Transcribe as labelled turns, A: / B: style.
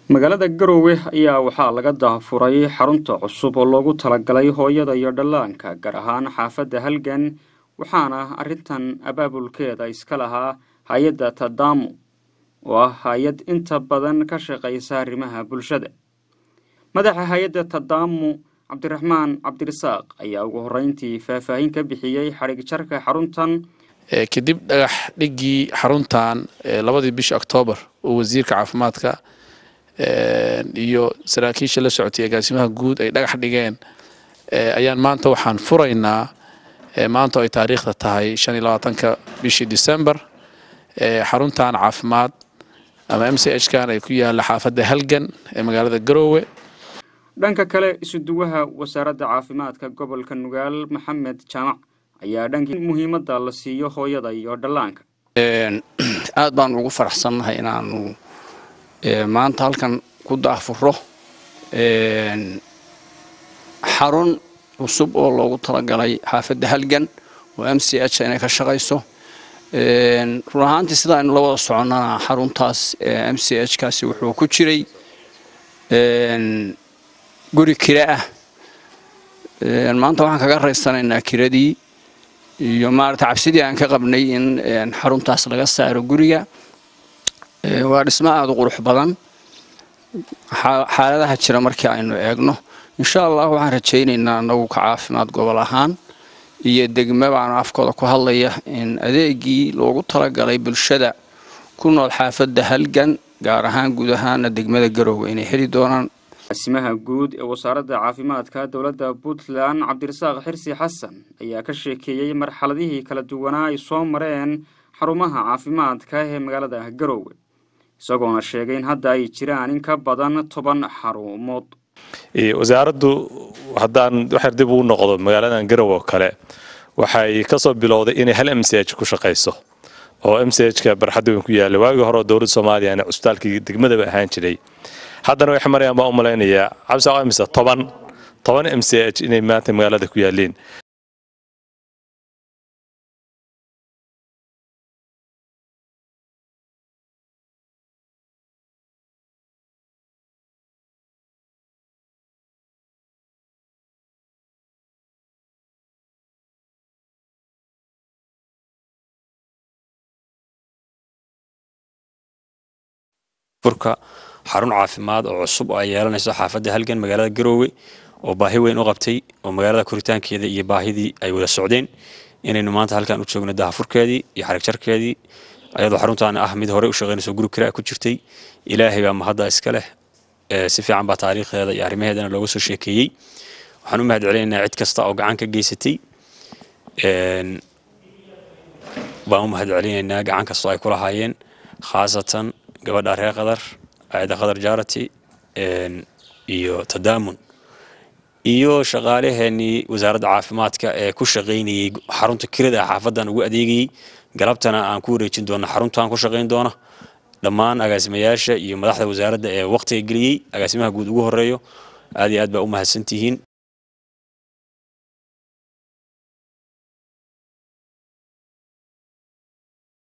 A: magaalada Garowe ayaa waxaa laga daafuray xarunta cusub oo loogu talagalay hooyada iyo dhallaanka gaar ahaan xaafadda Halgan waxaana arintan abaabulkeeda iska lahaa hay'adda Tadamu oo ah hay'ad inta badan ka shaqeysa arrimaha bulshada. madaxa hay'adda Tadamu Cabdiraxmaan Cabdirasaaq ayaa ugu horeyntii faahfaahin ka bixiyay xarig jarka xaruntan
B: kadib dhagax dhigii xaruntan 2 bisha Oktoobar oo wasiirka caafimaadka iyo saraakiisha la socotay agaasimaha guud ay dhagax dhigeen ayaan maanta waxaan furaynaa maanta ay taariikhda tahay 25 bishii December xaruntan caafimaad ama MCH kan ay ku yaala xaafadda Halgan ee magaalada Garowe.
A: dhanka kale isuduwaha wasaaradda caafimaadka gobolka Nugaal Maxamed Jaamac ayaa dhankii muhiimadda la siiyo hooyada iyo dhallaanka
C: aad baan ugu faraxsanahay inaanu maanta halkan ku daafuro xarun cusub oo loogu talagalay xaafadda Halgan oo MCH inay ka shaqeyso run ahaantii sida aynu la wada soconaa xaruntaas MCH kaasi wuxuu ku jiray guri kira ah maanta waxaan kaga raysanaynaa kiradii iyo maarta cabsidii aan ka qabnay in xaruntaas laga saaro guriga waa dhismo aad u qurux badan xaaladaha jira markii aynu eegno insha Allah waxaan rajaynaynaa anagu ka caafimaad gobol ahaan iyo degmo baan afkooda ku hadlaya in adeegii loogu talagalay bulshada ku nool xaafadda Halgan gaar ahaan guud ahaan degmada Garowe inay heli doonaan.
A: Asimaha guud ee wasaaradda caafimaadka dawladda Puntland Cabdirasaaq Xirsi Xasan ayaa ka sheekeeyay marxaladihii kala duwanaa ay soo mareen xarumaha caafimaadka ee magaalada Garowe isagoona sheegay in hadda ay jiraan in ka badan 10 xarumood.
D: wasaaraddu haddaan wax dib u noqdo magaalada Garowe kale waxay ka soo bilowday inay hal MCH ku shaqeyso oo MCH ka barxad weyn ku yaala waagii hore dawladda Soomaaliya ee cusbitaalkii degmada ahaan jiray haddana way xamarayaan baa u maleynaya cabsi aqamisa 10 MCH inay maanta magaalada ku yaaleen.
E: furka xarun caafimaad oo cusub oo ay yeelanayso xaafadda Halgan magaalada Garowe oo baahi weyn u qabtay oo magaalada koritaankeeda iyo baahidii ay wada socdeen inaynu maanta halkan u joogno daahfurkeedii iyo xarig jarkeedii ayadoo xaruntan ah mid hore u shaqeynayso guri kira ku jirtay ilaahay baa mahadda iska leh si fiican baa taariikhdeeda iyo arrimaheedana looga soo sheekeeyay waxaan u mahadcelinaynaa cid kasta oo gacan ka geysatay baan u mahadcelinaynaa gacan kasta oo ay ku lahaayeen khaasatan gabadha reer Qadar ayda Qadar Jaarati iyo Tadamun iyo shaqaalaheeni wasaaradda caafimaadka ee ku shaqeynayay xarunta kirada xaafadan ugu adeegayay galabtana aan ku wareejin doono xaruntan ku shaqeyn doona dhammaan agaasimayaasha iyo madaxda wasaaradda ee waqtiga geliyay agaasimaha guud ugu horeeyo aad iyo aad baa u mahadsantihiin